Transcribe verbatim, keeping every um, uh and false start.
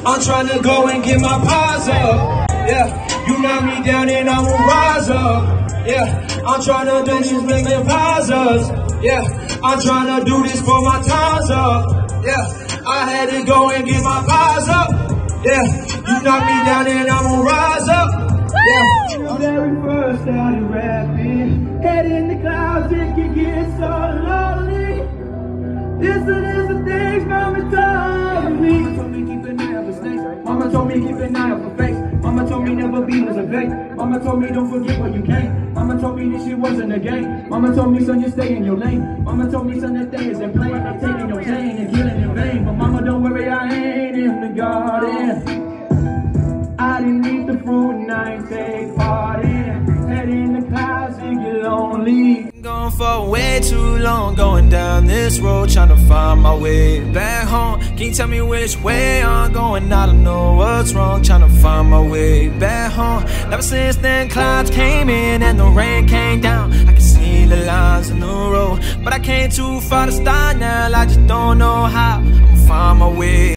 I'm trying to go and get my pies up. Yeah, you knock me down and I will rise up. Yeah, I'm trying to do this, make them pies up. Yeah, I'm trying to do this for my times up. Yeah, I had to go and get my pies up. Yeah, you knock me down and I'm gonna rise up. Yeah, when very first started rapping, head in the clouds, it can get so lonely. Listen to the things mama told me. Mama told me keep an eye out for snakes. Mama told me keep an eye out for fakes. Mama told me never be was a fake. Mama told me don't forget where you came. Mama told me this shit wasn't a game. Mama told me son, you stay in your lane. Mama told me son, that thing isn't playing. I'm taking your chain and killing in vain. But mama don't worry, I ain't in the garden. I didn't eat the fruit and I ain't take part in. Head in the clouds, it get lonely. Gone for way too long, going down this road, trying to find my way back home. Can you tell me which way I'm going? I don't know what's wrong, trying to find my way back home. Ever since then, clouds came in and the rain came down. I can see the lines in the road, but I came too far to start now. I just don't know how I'ma find my way.